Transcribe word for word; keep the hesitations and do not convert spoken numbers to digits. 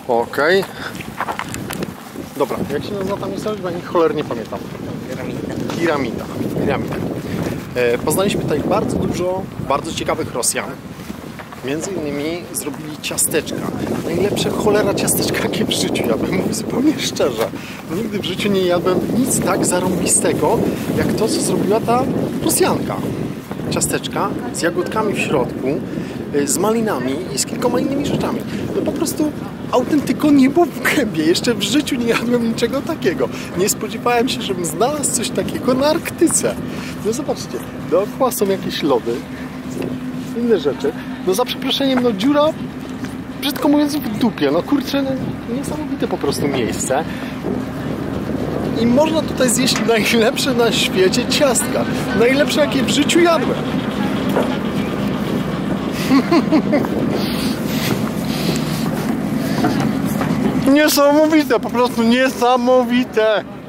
Okej. Okay. Dobra, jak się nazywa ta miejscowość? Bo ja cholernie pamiętam. Piramida. Piramida. Piramida. E, poznaliśmy tutaj bardzo dużo bardzo ciekawych Rosjan. Między innymi zrobili ciasteczka. Najlepsze cholera ciasteczka, jakie w życiu jadłem, mówię zupełnie szczerze. Nigdy w życiu nie jadłem nic tak zarąbistego, jak to, co zrobiła ta Rosjanka. Ciasteczka z jagódkami w środku, z malinami i z kilkoma innymi rzeczami. No po prostu autentyko niebo w gębie. Jeszcze w życiu nie jadłem niczego takiego. Nie spodziewałem się, żebym znalazł coś takiego na Arktyce. No zobaczcie, dookoła są jakieś lody, inne rzeczy. No za przeproszeniem, no dziura, brzydko mówiąc, w dupie. No kurczę, no, niesamowite po prostu miejsce. I można tutaj zjeść najlepsze na świecie ciastka. Najlepsze, jakie w życiu jadłem. Niesamowite, po prostu niesamowite.